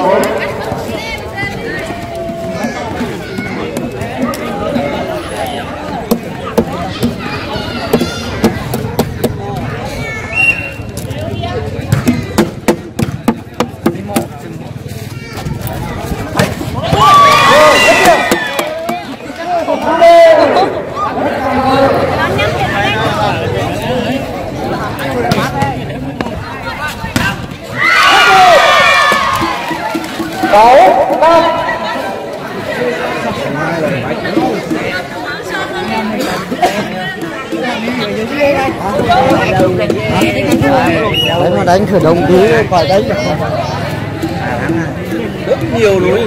Đấy mà đánh khởi động tí phải đánh được rất nhiều núi.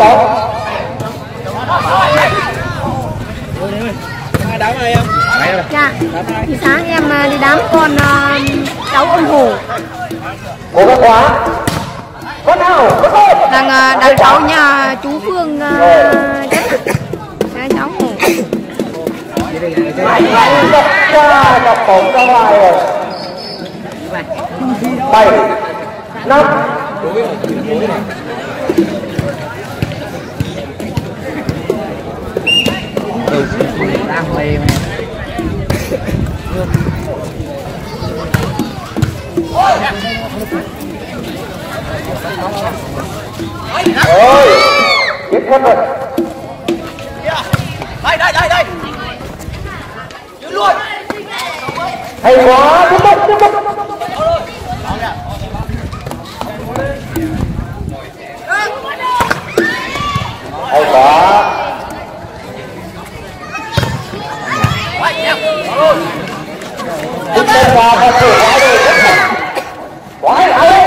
Đám ai em? Dạ, thì sáng em đi đám con cháu ông Hồ. cố gắng quá. Con nào? Đang cháu nhà chú Phương chết. Cháu Hồ. Đọc tổng ra ngoài rồi. 7 5 đang mềm. Rồi, kết thúc rồi. Đây. Giữ luôn. Hay quá, tiếp tục. Hay quá. Chúng ta vào và thử quá rồi. Quá hay.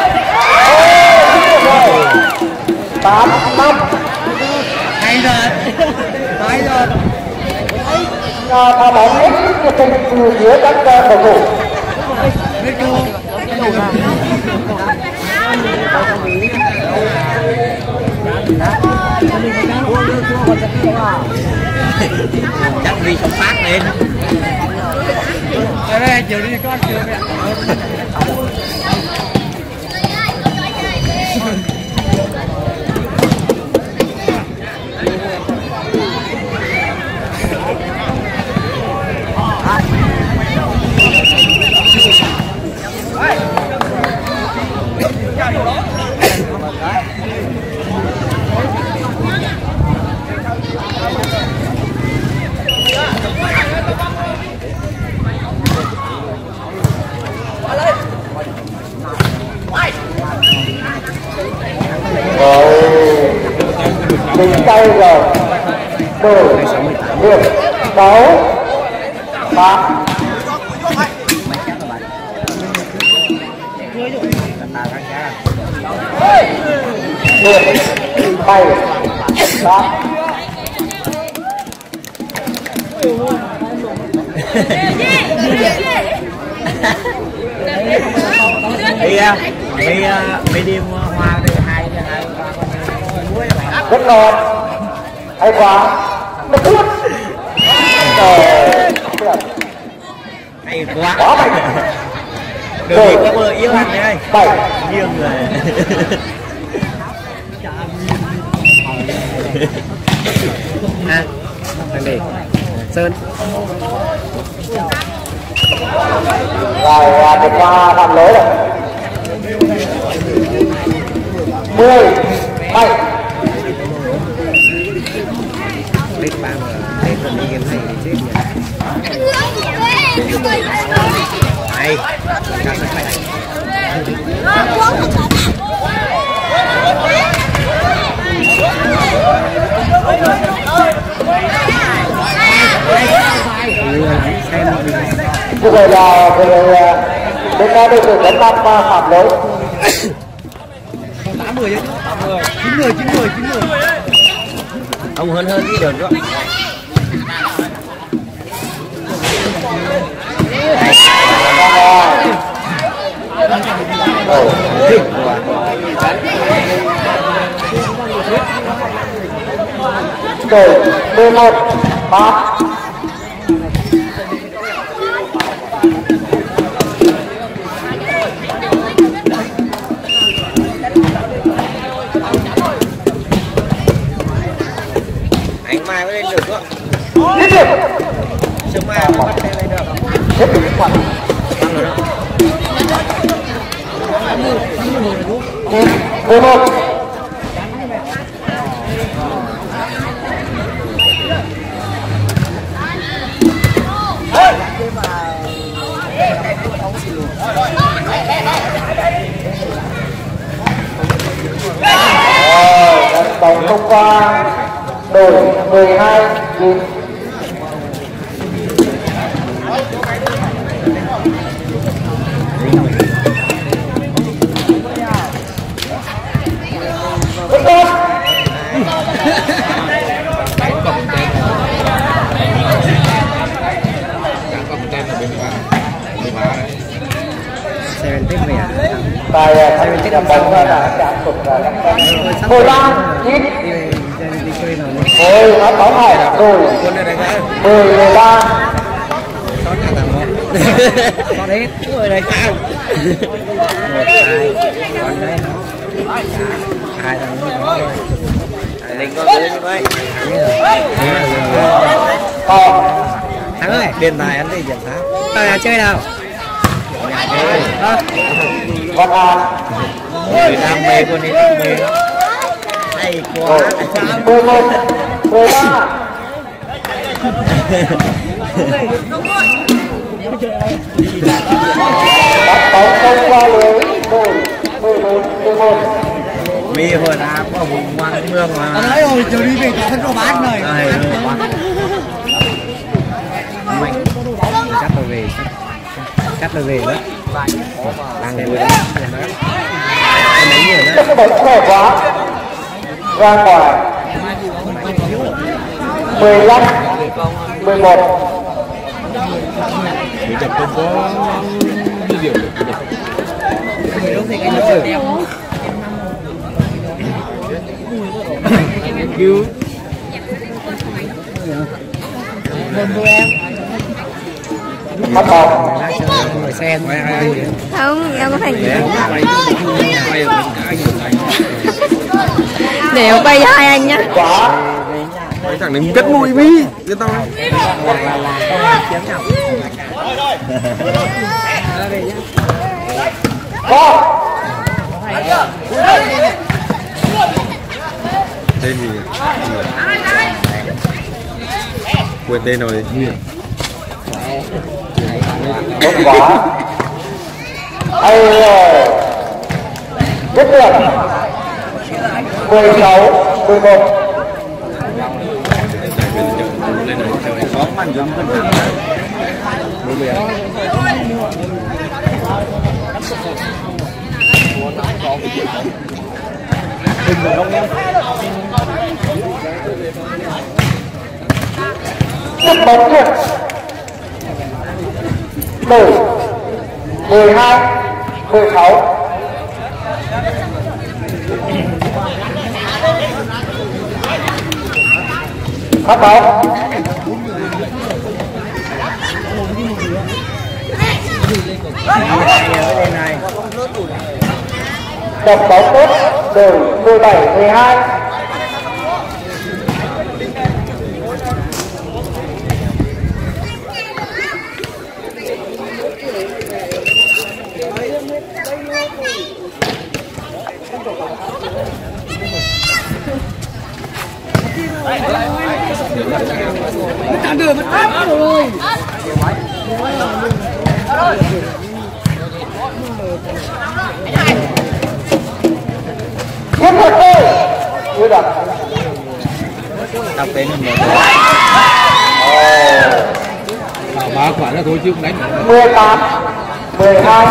8 5. Hay rồi. Hay rồi. Pha bóng hết sức từ phía các cầu thủ. Chắc vì không phát lên. Đây chiều đi con chiều mẹ. Mình tay rồi. 10 được 6 3 được 7 8 Đi đi mua hoa đi hai rất ngon. Hay quá. Nó cút. hay quá. Quá mạnh. Được có người yêu anh đây. 7 Nhiều người. Thằng đi Sơn. Rồi vượt qua phạm lỗi rồi. 10 7 Biết bạn để mình đi game này thì chết hay. Như vậy là bên ta đội tuyển Việt Nam phạm lỗi 80 chứ. 90. Ông hơn đi được đó. Rồi 11 3 10 mai mới lên được cơ. Tiếp tục. Sớm mai mới bắt lên được. Tiếp tục quạt. Ăn rồi đó. 11. Bóng thông qua đổi 12 9. Tại thành tích bóng đã chạm cục hồi ba chín hồi nó bóng này rồi 13 con hết người này cao. Hai thằng linh con dưới như vậy. Thắng ơi, điện thoại anh đi giảm thắng. Rồi chơi nào? Văn An Người đam mê con đi đam mê lắm. Hay quá. 11 13. Bắt bóng không qua lưới đổi 14 11. Mi hồi nào có vùng ngoan mương mà. Anh nói rồi, chiều đi về cả thân cô bán rồi. Mạnh. Cắt rồi về. Cắt rồi về đó. Đang ngồi đó. Anh lấy nhiều đó. Cái bóng khỏe quá. Ra ngoài 15 11. Chụp không có video được. Cứu. Bắt bóng Người xem. Không, em có thành để quay hai anh nhá. quá. Mấy thằng này cất mũi mi cái tao. Có. Tên gì? Quên tên rồi. Tốt quá. Hay rồi. Rất được. 16 11. Xóm ăn giống con thằng. Tiếp bóng Huyện. Đổi 12 16. Bắt bóng. Đập bóng tốt. Đổi 17 12. Tiếp một thôi. Chưa được. Đọc tên mình ba quả là thôi chứ không đánh. 18 12.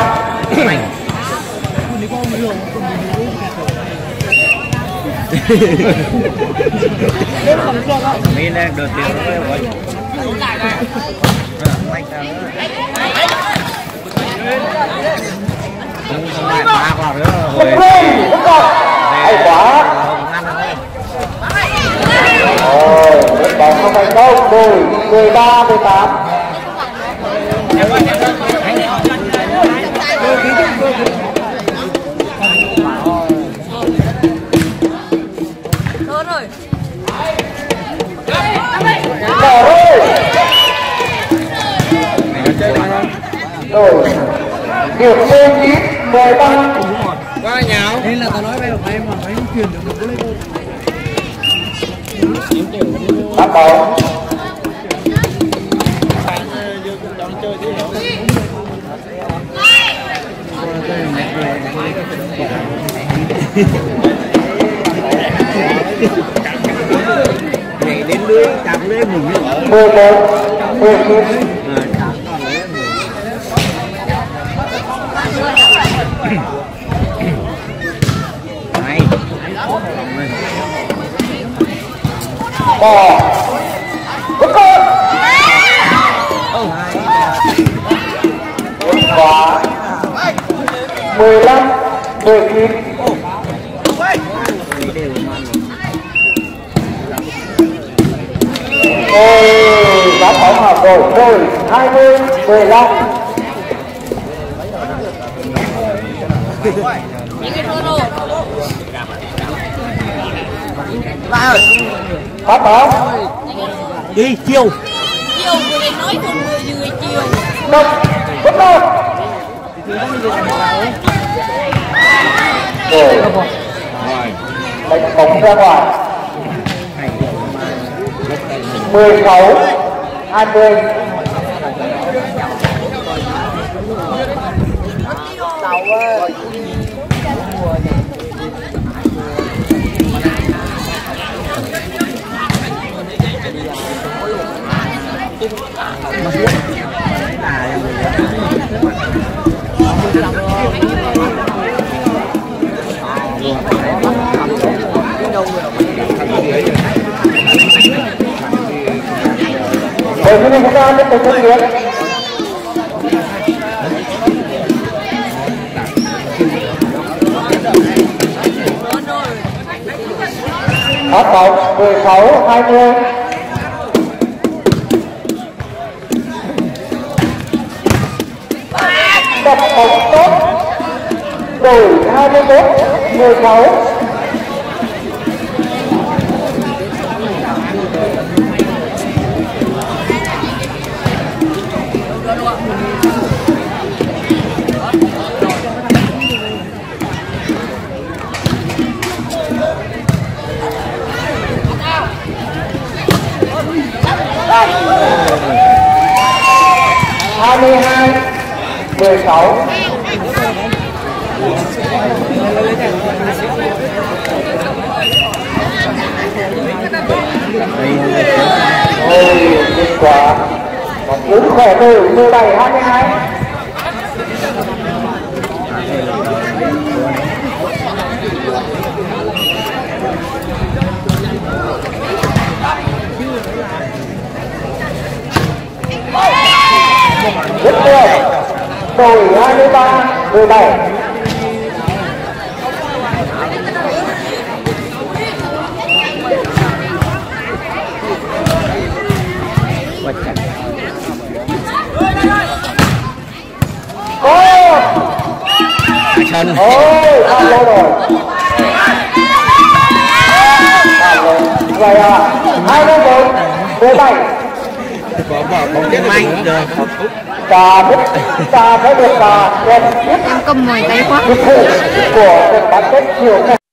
Mi lên được tiền rồi. Không lại ba quả nữa rồi. Hay quá. Bóng không thành công. Đổi 13 18. Thôi rồi. rồi việc lên 9 13 Quá nhào. Nên là tao nói bây giờ em mà phải chuyển được một cái lấy bắt bóng Này đến lưới chạm lưới mình 11 19 này bỏ bất con quá 15 19 ôi đá bóng hợp rồi 20 15 bắt bóng đi chiều chiều người nói con người chiều đập bất ngờ rồi đánh bóng ra ngoài 16 20 Bởi vì chúng ta tiếp tục phân biệt phát bóng 16 20 đập bóng tốt đổi 21 16 22 16 ôi kết quả cũng khỏe từ 17 22 rất tuyệt đổi 23 17 chân ôi ăn lâu rồi vậy à 24 17 có bỏ bóng cái mạnh rồi ta thấy được là em cầm mồi tay quá của trận bán kết chiều